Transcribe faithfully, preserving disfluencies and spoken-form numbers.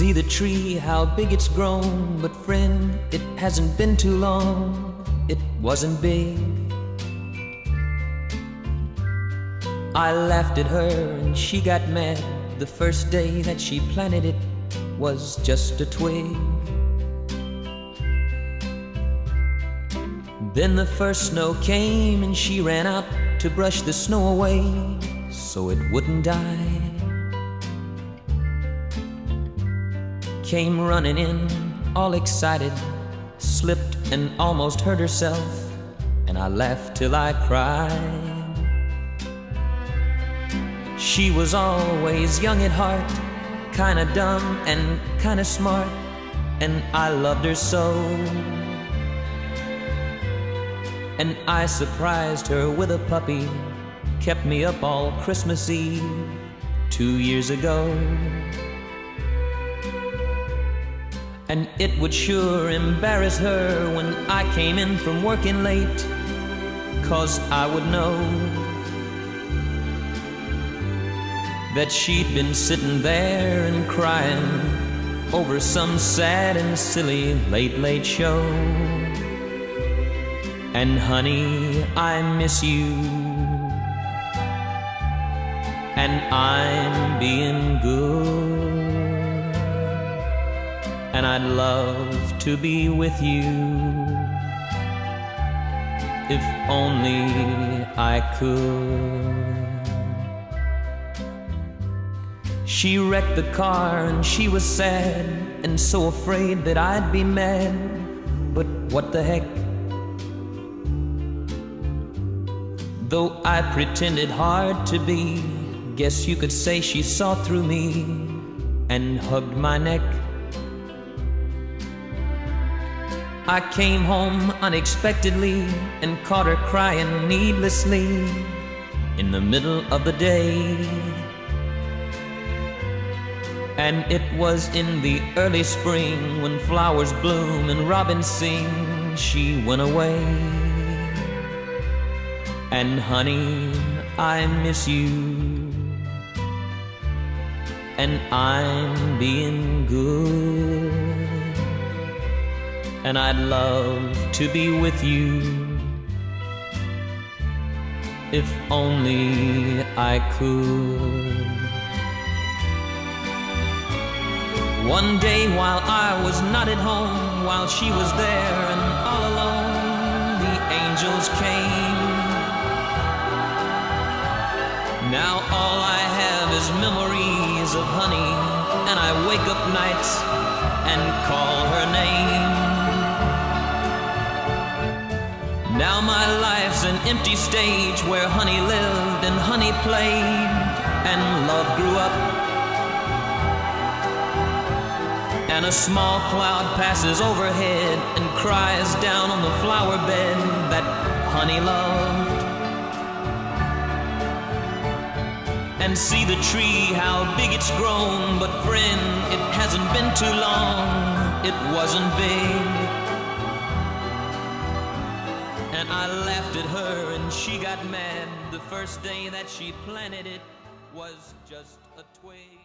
See the tree, how big it's grown, but friend, it hasn't been too long, it wasn't big. I laughed at her and she got mad. The first day that she planted it was just a twig. Then the first snow came and she ran out to brush the snow away so it wouldn't die. Came running in, all excited, slipped and almost hurt herself, and I laughed till I cried. She was always young at heart, kinda dumb and kinda smart, and I loved her so. And I surprised her with a puppy, kept me up all Christmas Eve two years ago. And it would sure embarrass her when I came in from working late, 'cause I would know that she'd been sitting there and crying over some sad and silly late, late show. And honey, I miss you, and I'm being good, and I'd love to be with you if only I could. She wrecked the car and she was sad and so afraid that I'd be mad, but what the heck? Though I pretended hard to be, guess you could say she saw through me and hugged my neck. I came home unexpectedly and caught her crying needlessly in the middle of the day. And it was in the early spring when flowers bloom and robins sing, she went away. And honey, I miss you, and I'm being good, and I'd love to be with you if only I could. One day while I was not at home, while she was there and all alone, the angels came. Now all I have is memories of honey, and I wake up nights and call her name. Now my life's an empty stage where honey lived and honey played and love grew up. And a small cloud passes overhead and cries down on the flower bed that honey loved. And see the tree, how big it's grown, but friend, it hasn't been too long, it wasn't big. And I laughed at her and she got mad. The first day that she planted it was just a twig.